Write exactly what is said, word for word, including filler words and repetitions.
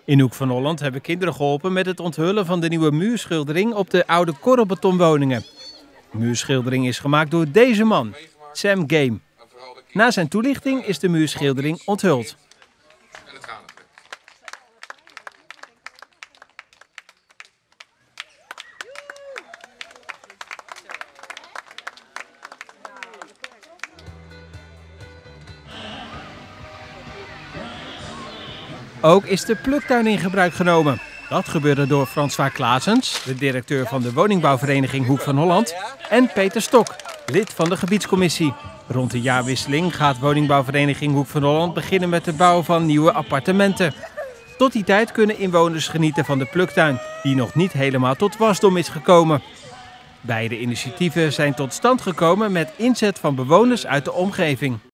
In Hoek van Holland hebben kinderen geholpen met het onthullen van de nieuwe muurschildering op de oude korrelbetonwoningen. De muurschildering is gemaakt door deze man, Sam Game. Na zijn toelichting is de muurschildering onthuld. Ook is de pluktuin in gebruik genomen. Dat gebeurde door François Klaasens, de directeur van de woningbouwvereniging Hoek van Holland, en Peter Stok, lid van de gebiedscommissie. Rond de jaarwisseling gaat woningbouwvereniging Hoek van Holland beginnen met de bouw van nieuwe appartementen. Tot die tijd kunnen inwoners genieten van de pluktuin, die nog niet helemaal tot wasdom is gekomen. Beide initiatieven zijn tot stand gekomen met inzet van bewoners uit de omgeving.